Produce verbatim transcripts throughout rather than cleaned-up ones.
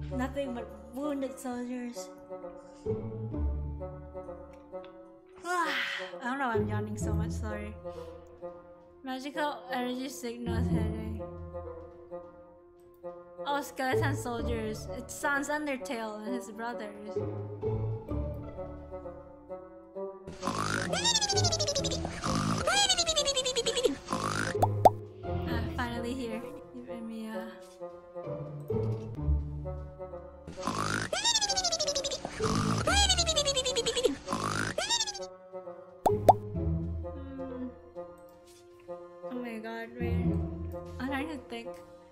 Nothing but wounded soldiers. I don't know why I'm yawning so much, sorry. Magical energy signals heading. Oh, skeleton soldiers. It sounds Undertale and his brothers. Ah, finally here. Give me a... Mm. Oh my god, wait. I'm trying to think.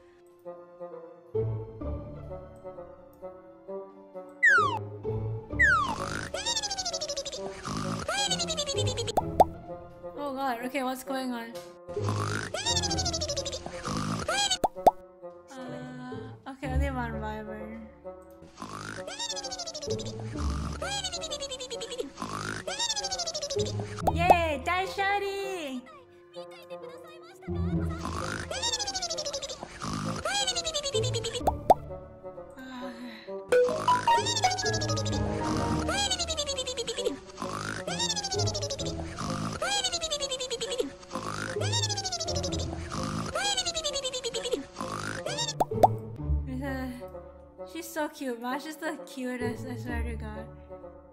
Oh god, okay, what's going on? Uh, okay, only one wyvern. Yay, that's shiny! She's so cute, Mash is the cutest, I swear to god.